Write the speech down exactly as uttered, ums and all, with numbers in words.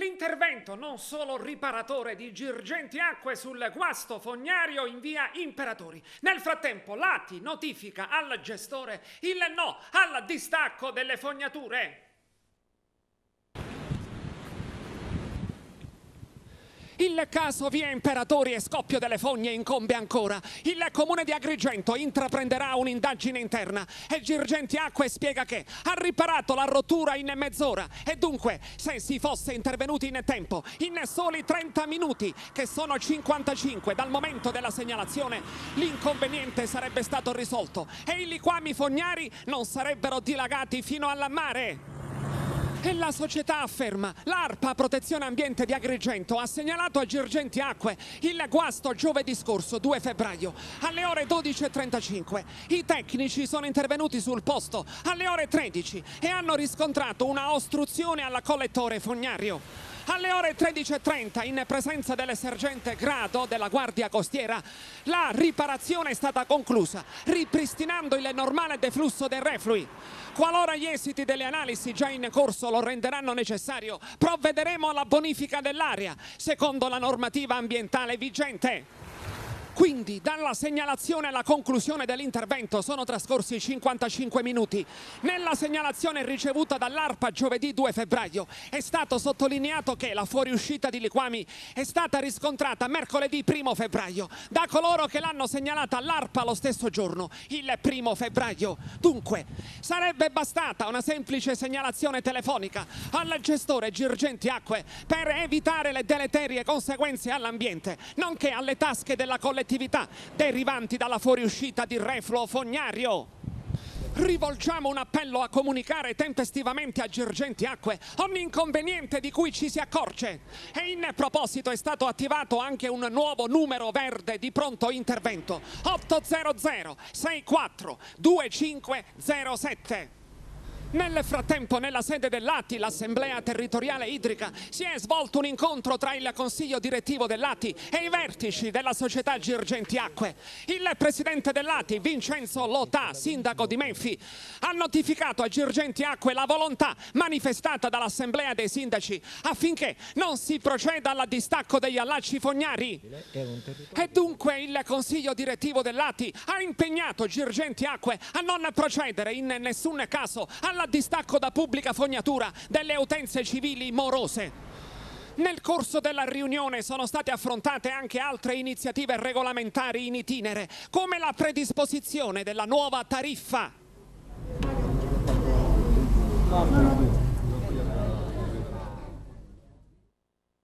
L'intervento non solo riparatore di Girgenti Acque sul guasto fognario in via Imperatori. Nel frattempo l'A T I notifica al gestore il no al distacco delle fognature. Il caso via Imperatori e scoppio delle fogne incombe ancora. Il comune di Agrigento intraprenderà un'indagine interna e Girgenti Acque spiega che ha riparato la rottura in mezz'ora e dunque se si fosse intervenuti in tempo, in soli trenta minuti, che sono cinquantacinque dal momento della segnalazione, l'inconveniente sarebbe stato risolto e i liquami fognari non sarebbero dilagati fino al mare. E la società afferma: l'ARPA Protezione Ambiente di Agrigento ha segnalato a Girgenti Acque il guasto giovedì scorso due febbraio alle ore dodici e trentacinque. I tecnici sono intervenuti sul posto alle ore tredici e hanno riscontrato una ostruzione al collettore fognario. Alle ore tredici e trenta, in presenza del sergente Grado della Guardia Costiera, la riparazione è stata conclusa, ripristinando il normale deflusso dei reflui. Qualora gli esiti delle analisi già in corso lo renderanno necessario, provvederemo alla bonifica dell'area, secondo la normativa ambientale vigente. Quindi dalla segnalazione alla conclusione dell'intervento sono trascorsi cinquantacinque minuti. Nella segnalazione ricevuta dall'ARPA giovedì due febbraio è stato sottolineato che la fuoriuscita di liquami è stata riscontrata mercoledì primo febbraio da coloro che l'hanno segnalata all'ARPA lo stesso giorno, il primo febbraio. Dunque sarebbe bastata una semplice segnalazione telefonica al gestore Girgenti Acque per evitare le deleterie conseguenze all'ambiente, nonché alle tasche della collettività derivanti dalla fuoriuscita di refluo fognario. Rivolgiamo un appello a comunicare tempestivamente a Girgenti Acque ogni inconveniente di cui ci si accorge e in proposito è stato attivato anche un nuovo numero verde di pronto intervento otto zero zero sei quattro due cinque zero sette. Nel frattempo, nella sede dell'A T I, l'Assemblea Territoriale Idrica, si è svolto un incontro tra il Consiglio Direttivo dell'A T I e i vertici della società Girgenti Acque. Il presidente dell'A T I, Vincenzo Lotà, sindaco di Menfi, ha notificato a Girgenti Acque la volontà manifestata dall'Assemblea dei sindaci affinché non si proceda al distacco degli allacci fognari. E dunque il Consiglio Direttivo dell'A T I ha impegnato Girgenti Acque a non procedere in nessun caso alla al distacco da pubblica fognatura delle utenze civili morose. Nel corso della riunione sono state affrontate anche altre iniziative regolamentari in itinere, come la predisposizione della nuova tariffa.